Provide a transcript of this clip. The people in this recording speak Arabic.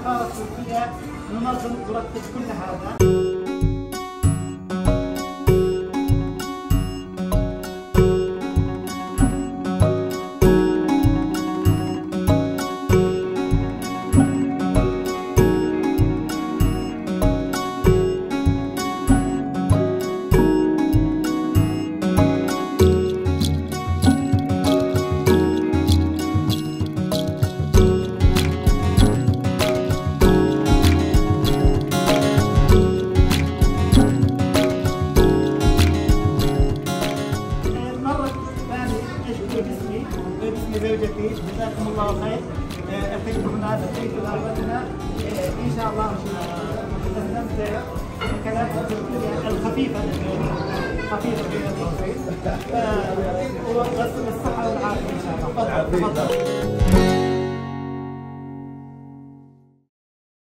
السفاره التركيه ننظم ورتب كل هذا. باسم زوجتي جزاكم الله خير. اتيت هنا اتيت دعوتنا ان شاء الله نستمتع بالكلام الخفيفه بين القوسين والصحه والعافيه ان شاء الله. تفضل.